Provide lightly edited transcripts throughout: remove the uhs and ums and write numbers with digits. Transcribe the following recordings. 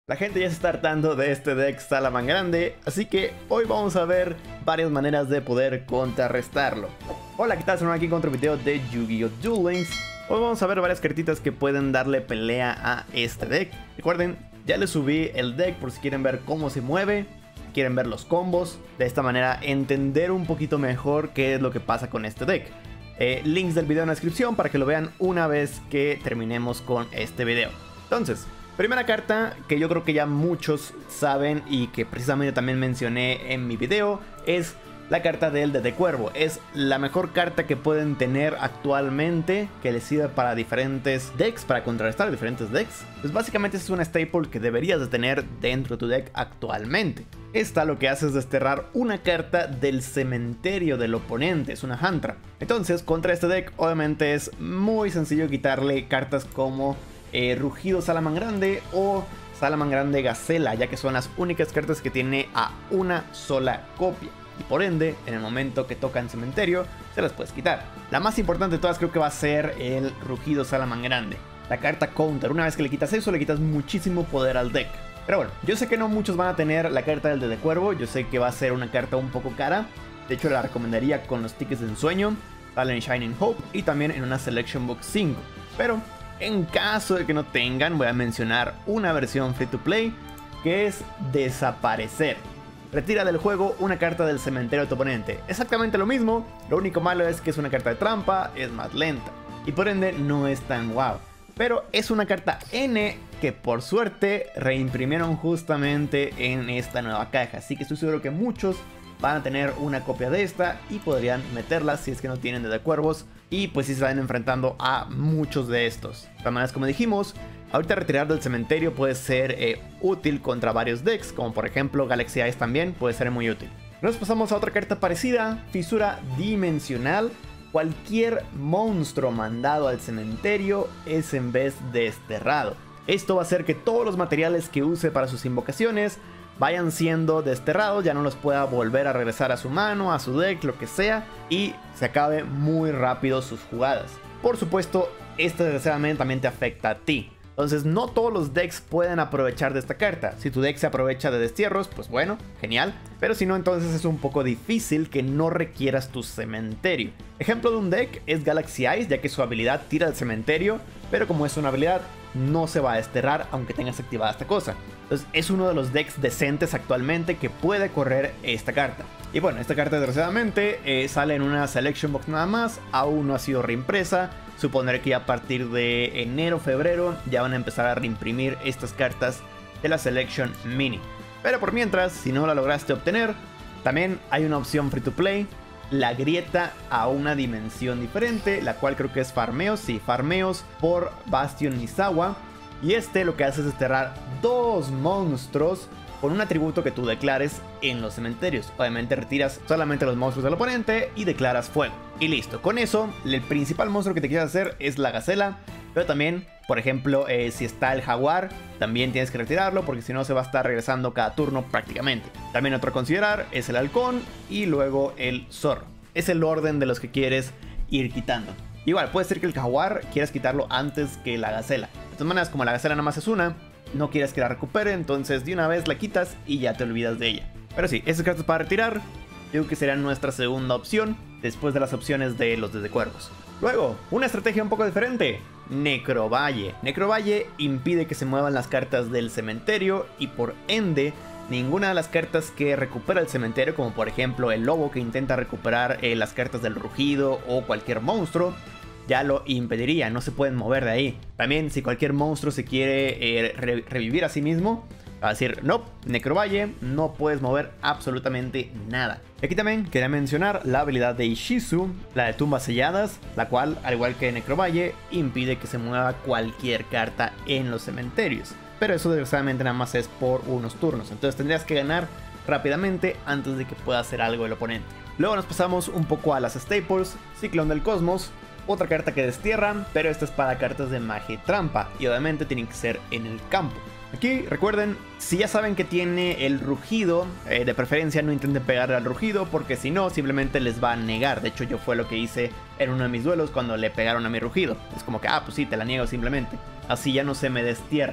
La gente ya se está hartando de este deck Salamangreande, así que hoy vamos a ver varias maneras de poder contrarrestarlo. Hola, ¿qué tal? Soy aquí con otro video de Yu-Gi-Oh! Duel Links. Hoy vamos a ver varias cartitas que pueden darle pelea a este deck. Recuerden, ya les subí el deck por si quieren ver cómo se mueve, quieren ver los combos, de esta manera entender un poquito mejor qué es lo que pasa con este deck. Links del video en la descripción para que lo vean una vez que terminemos con este video. Entonces, primera carta que yo creo que ya muchos saben y que precisamente también mencioné en mi video es la carta del Dede Cuervo. Es la mejor carta que pueden tener actualmente, que les sirve para diferentes decks, para contrarrestar diferentes decks. Pues básicamente es una staple que deberías de tener dentro de tu deck actualmente. Esta lo que hace es desterrar una carta del cementerio del oponente, es una hand trap. Entonces contra este deck obviamente es muy sencillo quitarle cartas como Rugido Salamangreande o Salamangreande Gacela, ya que son las únicas cartas que tiene a una sola copia. Y por ende, en el momento que tocan cementerio, se las puedes quitar. La más importante de todas creo que va a ser el Rugido Salamangreande. La carta counter, una vez que le quitas eso, le quitas muchísimo poder al deck. Pero bueno, yo sé que no muchos van a tener la carta del Dede Cuervo, yo sé que va a ser una carta un poco cara. De hecho, la recomendaría con los tickets de ensueño, sale en Shining Hope y también en una Selection Box 5. Pero en caso de que no tengan, voy a mencionar una versión free to play, que es Desaparecer. Retira del juego una carta del cementerio de tu oponente. Exactamente lo mismo, lo único malo es que es una carta de trampa, es más lenta y por ende no es tan wow. Pero es una carta N que por suerte reimprimieron justamente en esta nueva caja. Así que estoy seguro que muchos van a tener una copia de esta y podrían meterla si es que no tienen Dede Cuervos. Y pues si se van enfrentando a muchos de estos. De todas maneras, como dijimos, ahorita retirar del cementerio puede ser útil contra varios decks, como por ejemplo Galaxy Eyes también puede ser muy útil. Nos pasamos a otra carta parecida, Fisura Dimensional. Cualquier monstruo mandado al cementerio es en vez desterrado. Esto va a hacer que todos los materiales que use para sus invocaciones vayan siendo desterrados, ya no los pueda volver a regresar a su mano, a su deck, lo que sea, y se acabe muy rápido sus jugadas. Por supuesto, esto desgraciadamente también te afecta a ti. Entonces no todos los decks pueden aprovechar de esta carta. Si tu deck se aprovecha de destierros, pues bueno, genial. Pero si no, entonces es un poco difícil que no requieras tu cementerio. Ejemplo de un deck es Galaxy Eyes, ya que su habilidad tira del cementerio, pero como es una habilidad, no se va a desterrar aunque tengas activada esta cosa. Entonces es uno de los decks decentes actualmente que puede correr esta carta. Y bueno, esta carta desgraciadamente sale en una Selection Box nada más, aún no ha sido reimpresa. Supondré que ya a partir de enero, febrero ya van a empezar a reimprimir estas cartas de la Selection Mini. Pero por mientras, si no la lograste obtener, también hay una opción free to play, la grieta a una dimensión diferente, la cual creo que es farmeos, sí, farmeos por Bastion Misawa. Y este lo que hace es desterrar dos monstruos con un atributo que tú declares en los cementerios. Obviamente retiras solamente los monstruos del oponente y declaras fuego. Y listo, con eso el principal monstruo que te quieres hacer es la Gacela. Pero también, por ejemplo, si está el Jaguar, también tienes que retirarlo porque si no se va a estar regresando cada turno prácticamente. También otro a considerar es el Halcón y luego el Zorro. Es el orden de los que quieres ir quitando. Igual, puede ser que el Jaguar quieras quitarlo antes que la Gacela. De todas maneras, como la Gacela nada más es una, no quieres que la recupere, entonces de una vez la quitas y ya te olvidas de ella. Pero sí, estas cartas para retirar, creo que será nuestra segunda opción, después de las opciones de los Dede Cuervos. Luego, una estrategia un poco diferente, Necrovalle. Necrovalle impide que se muevan las cartas del cementerio y por ende, ninguna de las cartas que recupera el cementerio, como por ejemplo el lobo que intenta recuperar las cartas del rugido o cualquier monstruo, ya lo impediría, no se pueden mover de ahí. También si cualquier monstruo se quiere revivir a sí mismo, va a decir, no, Necrovalle, no puedes mover absolutamente nada. Y aquí también quería mencionar la habilidad de Ishizu, la de tumbas selladas, la cual, al igual que Necrovalle, impide que se mueva cualquier carta en los cementerios. Pero eso desgraciadamente nada más es por unos turnos, entonces tendrías que ganar rápidamente antes de que pueda hacer algo el oponente. Luego nos pasamos un poco a las staples, Ciclón del Cosmos. Otra carta que destierra, pero esta es para cartas de magia y trampa y obviamente tienen que ser en el campo. Aquí recuerden, si ya saben que tiene el rugido, de preferencia no intenten pegarle al rugido porque si no simplemente les va a negar. De hecho yo fue lo que hice en uno de mis duelos cuando le pegaron a mi rugido. Es como que, pues sí, te la niego simplemente. Así ya no se me destierra.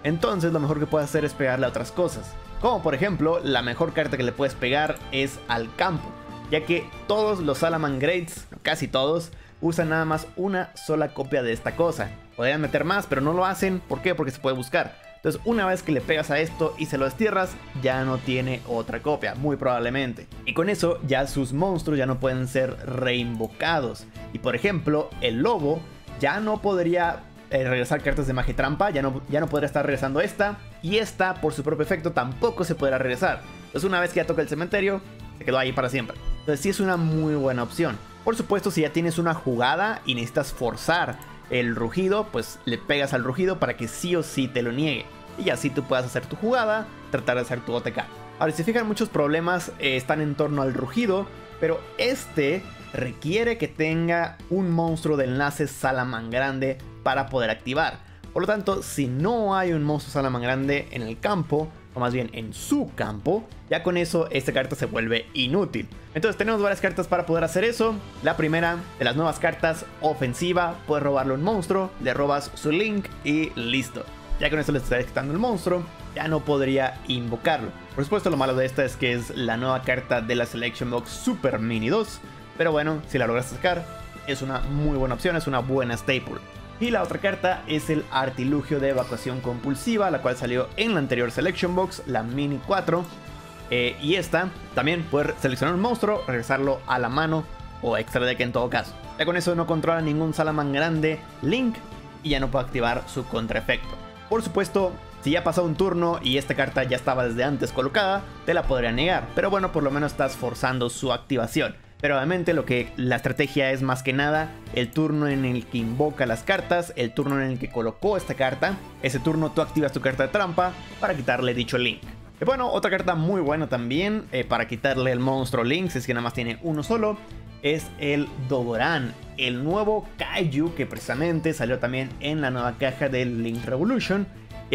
entonces lo mejor que puedes hacer es pegarle a otras cosas. Como por ejemplo, la mejor carta que le puedes pegar es al campo, ya que todos los Salamangreats, casi todos, usan nada más una sola copia de esta cosa. Podrían meter más, pero no lo hacen. ¿Por qué? Porque se puede buscar. Entonces una vez que le pegas a esto y se lo destierras, ya no tiene otra copia, muy probablemente. Y con eso ya sus monstruos ya no pueden ser reinvocados. Y por ejemplo, el lobo ya no podría regresar cartas de magia y trampa, ya no podría estar regresando esta. Y esta, por su propio efecto, tampoco se podrá regresar. Entonces una vez que ya toca el cementerio, se quedó ahí para siempre. Entonces sí es una muy buena opción. Por supuesto, si ya tienes una jugada y necesitas forzar el rugido, pues le pegas al rugido para que sí o sí te lo niegue. Y así tú puedas hacer tu jugada, tratar de hacer tu OTK. Ahora, si se fijan, muchos problemas están en torno al rugido, pero este requiere que tenga un monstruo de enlace Salamangreat para poder activar. Por lo tanto, si no hay un monstruo Salamangreat en el campo, o más bien en su campo, ya con eso esta carta se vuelve inútil. Entonces tenemos varias cartas para poder hacer eso. La primera de las nuevas cartas, ofensiva, puedes robarle un monstruo, le robas su link y listo. Ya con eso le está quitando el monstruo, ya no podría invocarlo. Por supuesto, lo malo de esta es que es la nueva carta de la Selection Box Super Mini 2. Pero bueno, si la logras sacar, es una muy buena opción, es una buena staple. Y la otra carta es el Artilugio de Evacuación Compulsiva, la cual salió en la anterior Selection Box, la Mini 4. Y esta también puede seleccionar un monstruo, regresarlo a la mano o extra deck en todo caso. Ya con eso no controla ningún Salamangreat Link y ya no puede activar su contraefecto. Por supuesto, si ya pasó un turno y esta carta ya estaba desde antes colocada, te la podría negar. Pero bueno, por lo menos estás forzando su activación. Pero obviamente la estrategia es más que nada el turno en el que invoca las cartas, el turno en el que colocó esta carta. Ese turno tú activas tu carta de trampa para quitarle dicho link. Y bueno, otra carta muy buena también para quitarle el monstruo link, si es que nada más tiene uno solo, es el Dodoran, el nuevo Kaiju que precisamente salió también en la nueva caja del Link Revolution.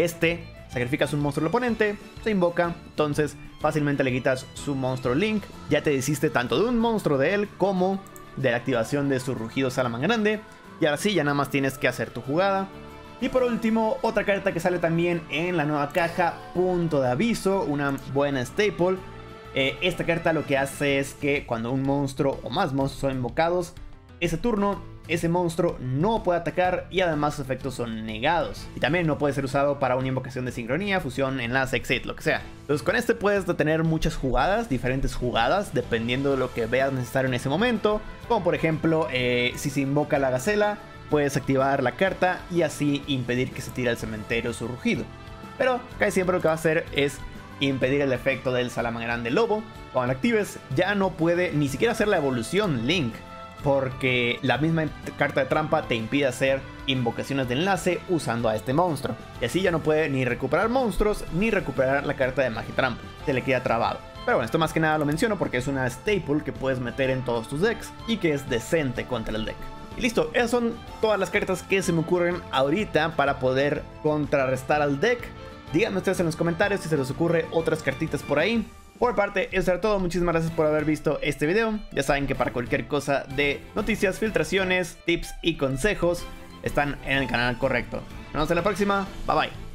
Sacrificas un monstruo al oponente, se invoca, entonces fácilmente le quitas su monstruo Link. Ya te deshiciste tanto de un monstruo de él como de la activación de su rugido Salamangreat. Y ahora sí, ya nada más tienes que hacer tu jugada. Y por último, otra carta que sale también en la nueva caja, Punto de Aviso, una buena staple. Esta carta lo que hace es que cuando un monstruo o más monstruos son invocados, ese turno ese monstruo no puede atacar y además sus efectos son negados. Y también no puede ser usado para una invocación de sincronía, fusión, enlace, exit, lo que sea. Entonces con este puedes detener muchas jugadas, diferentes jugadas, dependiendo de lo que veas necesario en ese momento. Como por ejemplo, si se invoca la gacela, puedes activar la carta y así impedir que se tire al cementerio su rugido. Pero casi siempre lo que va a hacer es impedir el efecto del Salamangreat del lobo. Cuando lo actives ya no puede ni siquiera hacer la evolución Link, porque la misma carta de trampa te impide hacer invocaciones de enlace usando a este monstruo. Y así ya no puede ni recuperar monstruos ni recuperar la carta de magia y trampa. Se le queda trabado. Pero bueno, esto más que nada lo menciono porque es una staple que puedes meter en todos tus decks y que es decente contra el deck. Y listo, esas son todas las cartas que se me ocurren ahorita para poder contrarrestar al deck. Díganme ustedes en los comentarios si se les ocurre otras cartitas por ahí. Por parte, eso era todo. Muchísimas gracias por haber visto este video. Ya saben que para cualquier cosa de noticias, filtraciones, tips y consejos están en el canal correcto. Nos vemos en la próxima. Bye bye.